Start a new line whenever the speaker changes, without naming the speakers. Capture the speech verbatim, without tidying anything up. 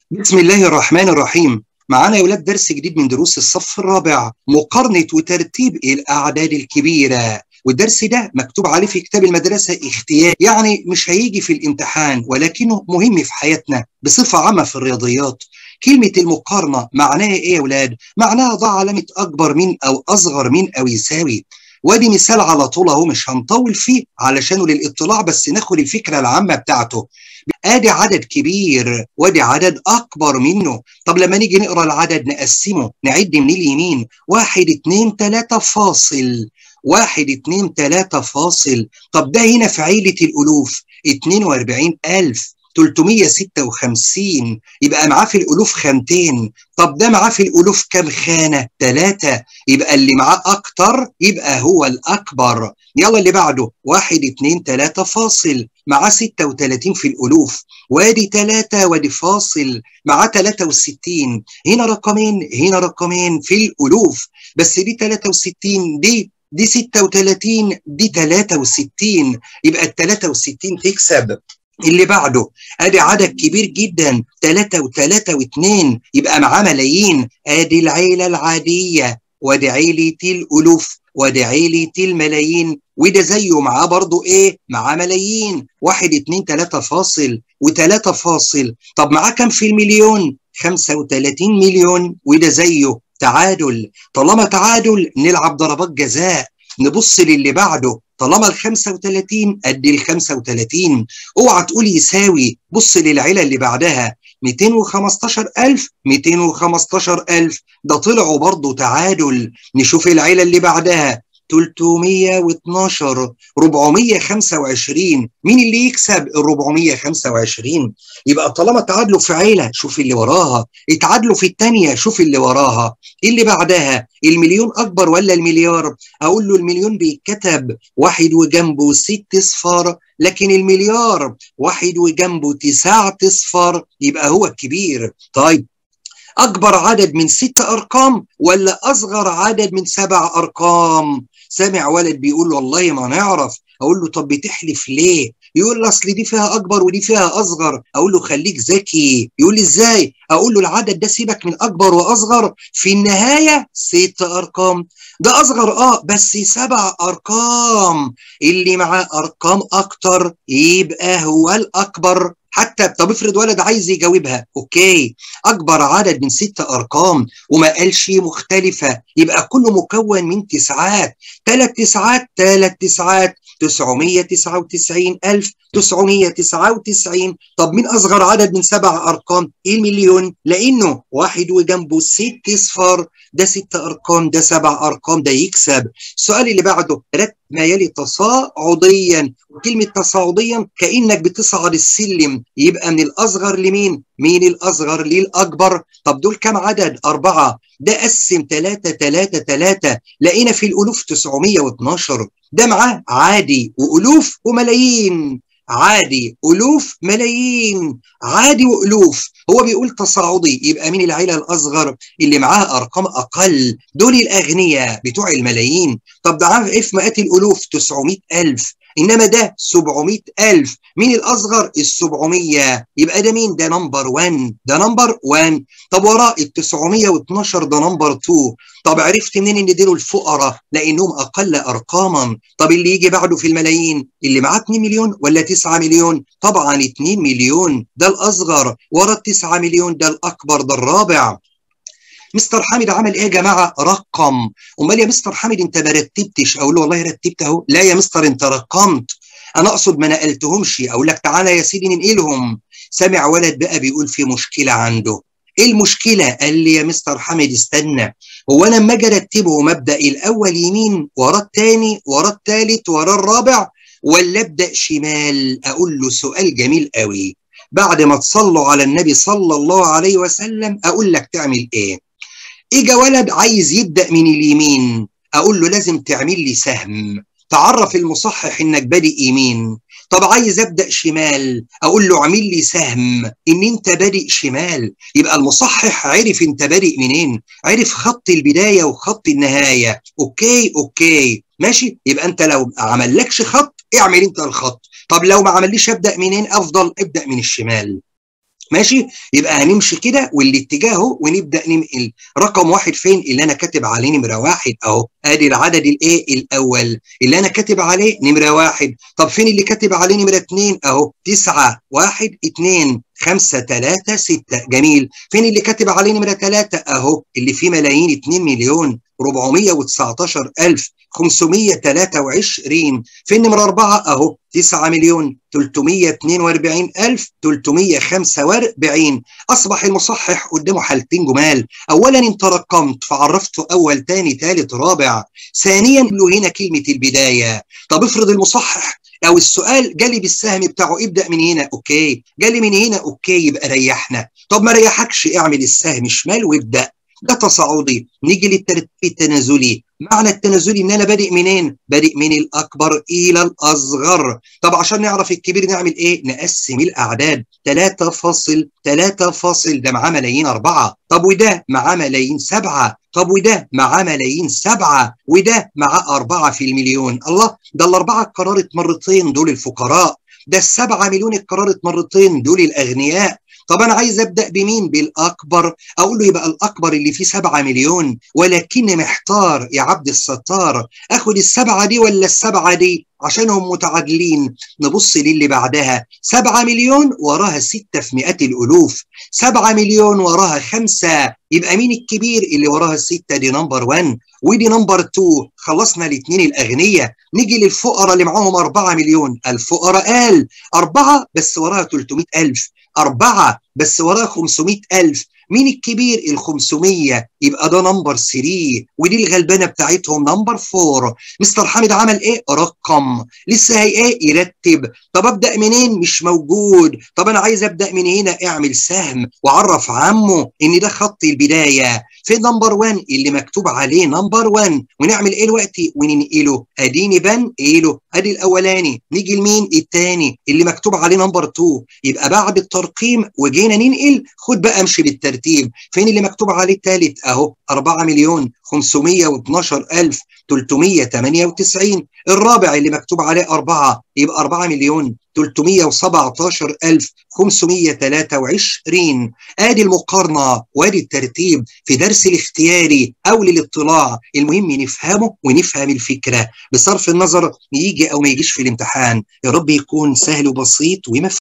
بسم الله الرحمن الرحيم. معانا يا ولاد درس جديد من دروس الصف الرابع، مقارنة وترتيب الأعداد الكبيرة. والدرس ده مكتوب عليه في كتاب المدرسة اختياري، يعني مش هيجي في الامتحان ولكنه مهم في حياتنا بصفة عامة في الرياضيات. كلمة المقارنة معناها إيه يا ولاد؟ معناها ضع علامة أكبر من أو أصغر من أو يساوي. وادي مثال على طول اهو، مش هنطول فيه علشانه للاطلاع، بس ناخد الفكرة العامة بتاعته. ادي عدد كبير وادي عدد اكبر منه. طب لما نيجي نقرا العدد نقسمه، نعد من اليمين، واحد اتنين تلاتة فاصل، واحد اتنين تلاتة فاصل. طب ده هنا في عيلة الالوف اتنين واربعين الف تلتمية ستة وخمسين، يبقى معاه في الالوف خانتين. طب ده معاه في الالوف كام خانة؟ ثلاثة، يبقى اللي معاه اكتر يبقى هو الاكبر. يلا اللي بعده، واحد اتنين تلاتة فاصل، معاه ستة وتلاتين في الألوف، وادي تلاتة وادي فاصل، معاه تلاتة وستين. هنا رقمين هنا رقمين في الألوف، بس دي تلاتة وستين، دي دي ستة وتلاتين، دي تلاتة وستين، يبقى ال تلاتة وستين تكسب. اللي بعده، ادي عدد كبير جدا، تلاتة وتلاتة واتنين، يبقى معاه ملايين. ادي العيلة العادية وادي عيلة الألوف وادي عيلة الملايين، وده زيه معاه برضو ايه؟ معاه ملايين. واحد اتنين تلاتة فاصل وتلاتة فاصل. طب معاه كم في المليون؟ خمسة وتلاتين مليون، وده زيه. تعادل. طالما تعادل نلعب ضربات جزاء. نبص للي بعده، طالما ال خمسة وتلاتين قد ال خمسة وتلاتين، اوعى تقول يساوي. بص للعيله اللي بعدها، ميتين وخمستاشر الف ميتين وخمستاشر الف، ده طلعوا برضه تعادل. نشوف العيله اللي بعدها، تلتمية واتناشر اربعمية وخمسة وعشرين، مين اللي يكسب؟ ال اربعمية وخمسة وعشرين. يبقى طالما تعادلوا في عيله شوف اللي وراها، اتعادلوا في الثانيه شوف اللي وراها. اللي بعدها، المليون اكبر ولا المليار؟ اقول له المليون بيتكتب واحد وجنبه ست اصفار، لكن المليار واحد وجنبه تسعة اصفار، يبقى هو الكبير. طيب، اكبر عدد من ست ارقام ولا اصغر عدد من سبع ارقام؟ سامع ولد بيقول له والله ما نعرف. اقول له طب بتحلف ليه؟ يقول لي اصل دي فيها اكبر ودي فيها اصغر. اقول له خليك ذكي. يقول لي ازاي؟ اقول له العدد ده سيبك من اكبر واصغر، في النهايه ست ارقام. ده اصغر اه بس سبع ارقام، اللي معاه ارقام اكتر يبقى هو الاكبر. حتى طب افرض ولد عايز يجاوبها، اوكي، اكبر عدد من ست ارقام وما قالش مختلفه، يبقى كله مكون من تسعات. ثلاث تسعات ثلاث تسعات، تسعمية وتسعة وتسعين الف تسعمية وتسعة وتسعين. طب مين اصغر عدد من سبع ارقام؟ المليون، لانه واحد وجنبه ست اصفار، ده ست ارقام ده سبع ارقام، ده يكسب. السؤال اللي بعده، رتب ما يلي تصاعديا. وكلمه تصاعديا كانك بتصعد السلم، يبقى من الاصغر لمين؟ مين الاصغر للاكبر؟ طب دول كم عدد؟ اربعه. ده قسم تلاتة تلاتة تلاتة، لقينا في الالوف تسعمية واتناشر. ده معاه عادي والوف وملايين، عادي الوف ملايين، عادي والوف. هو بيقول تصاعدي، يبقى مين العيله الاصغر؟ اللي معاها ارقام اقل، دول الاغنياء بتوع الملايين. طب ده عارف ايه في مئات الالوف؟ تسعمية الف، انما ده سبعمية الف، مين الاصغر؟ ال سبعمية، يبقى ده مين؟ ده نمبر واحد، ده نمبر واحد. طب وراه ال تسعمية واتناشر، ده نمبر اتنين. طب عرفت منين ان دول الفقراء؟ لانهم اقل ارقاما. طب اللي يجي بعده في الملايين، اللي معاه اتنين مليون ولا تسعة مليون؟ طبعا اتنين مليون، ده الاصغر. ورا ال تسعة مليون ده الاكبر، ده الرابع. مستر حامد عمل ايه يا جماعه؟ رقم. امال يا مستر حامد انت ما رتبتش؟ اقول له والله رتبت اهو. لا يا مستر انت رقمت، انا اقصد ما نقلتهمش. اقول لك تعالى يا سيدي ننقلهم. سامع ولد بقى بيقول في مشكله عنده. ايه المشكله؟ قال لي يا مستر حامد استنى، هو انا لما اجي ارتبهم ابدا الاول يمين ورا الثاني ورا الثالث ورا الرابع، ولا ابدا شمال؟ اقول له سؤال جميل قوي. بعد ما تصلوا على النبي صلى الله عليه وسلم اقول لك تعمل ايه. اجا ولد عايز يبدا من اليمين، اقول له لازم تعمل لي سهم، تعرف المصحح انك بادئ يمين. طب عايز ابدا شمال، اقول له اعمل لي سهم ان انت بادئ شمال. يبقى المصحح عرف انت بادئ منين، عرف خط البدايه وخط النهايه. اوكي اوكي ماشي. يبقى انت لو عملكش خط اعمل انت الخط. طب لو ما عمليش ابدا منين افضل؟ ابدا من الشمال. ماشي، يبقى هنمشي كده والاتجاه اهو ونبدا ننقل. رقم واحد فين؟ اللي انا كاتب عليه نمره واحد اهو، ادي العدد الايه الاول اللي انا كاتب عليه نمره واحد. طب فين اللي كاتب عليه نمره اتنين اهو؟ تسعة واحد اتنين خمسة تلاتة ستة. جميل. فين اللي كاتب عليه نمره تلاتة اهو؟ اللي فيه ملايين اتنين مليون أربعمية وتسعتاشر ألف خمسمية وتلاتة وعشرين. فين نمره اربعة اهو؟ تسعة مليون تلتمية اتنين واربعين ألف تلتمية وخمسة واربعين. اصبح المصحح قدامه حالتين جمال. اولا انت رقمت فعرفته اول تاني تالت رابع. ثانيا له هنا كلمه البدايه. طب افرض المصحح او السؤال جالي بالسهم بتاعه ابدا من هنا، اوكي، جالي من هنا، اوكي، يبقى ريحنا. طب ما ريحكش اعمل السهم شمال وابدا. ده تصاعدي. نيجي للترتيب التنازلي. معنى التنازلي ان انا بادئ منين؟ بادئ من الاكبر الى الاصغر. طب عشان نعرف الكبير نعمل ايه؟ نقسم الاعداد. تلاتة فاصل تلاتة فاصل ده معاه ملايين اربعة. طب وده معاه ملايين سبعة. طب وده معاه ملايين سبعة. وده معاه أربعة في المليون. الله، ده الأربعة اتكررت مرتين دول الفقراء. ده السبعة مليون اتكررت مرتين دول الأغنياء. طب أنا عايز أبدأ بمين؟ بالأكبر. أقول له يبقى الأكبر اللي فيه سبعة مليون، ولكني محتار يا عبد الستار، أخد السبعة دي ولا السبعة دي؟ عشانهم متعادلين. نبص للي بعدها. سبعة مليون وراها ستة في مئات الألوف. سبعة مليون وراها خمسة. يبقى مين الكبير؟ اللي وراها الستة دي نمبر واحد ودي نمبر اتنين. خلصنا الاثنين الأغنياء. نيجي للفقراء اللي معاهم أربعة مليون. الفقراء قال أربعة بس وراها تلتمية ألف. أربعة بس وراها خمسمية ألف. مين الكبير؟ ال خمسمية. يبقى ده نمبر تلاتة ودي الغلبانه بتاعتهم نمبر اربعة. مستر حامد عمل ايه؟ رقم. لسه هي ايه؟ يرتب. طب ابدا منين؟ مش موجود. طب انا عايز ابدا من هنا. اعمل سهم وعرف عمه ان ده خط البدايه. في نمبر واحد اللي مكتوب عليه نمبر واحد ونعمل ايه دلوقتي؟ وننقله. اديني بنقله. ادي الاولاني. نيجي لمين؟ الثاني اللي مكتوب عليه نمبر اتنين. يبقى بعد الترقيم وجينا ننقل. خد بقى امشي بالترتيب. فين اللي مكتوب عليه الثالث اهو؟ أربعة مليون خمسمية واتناشر ألف تلتمية وتمانية وتسعين. الرابع اللي مكتوب عليه أربعة يبقى أربعة مليون تلتمية وسبعتاشر ألف خمسمية وتلاتة وعشرين. ادي المقارنه وادي الترتيب في درس الاختياري او للاطلاع. المهم نفهمه ونفهم الفكره بصرف النظر يجي او ما يجيش في الامتحان. يا رب يكون سهل وبسيط ومفهوم.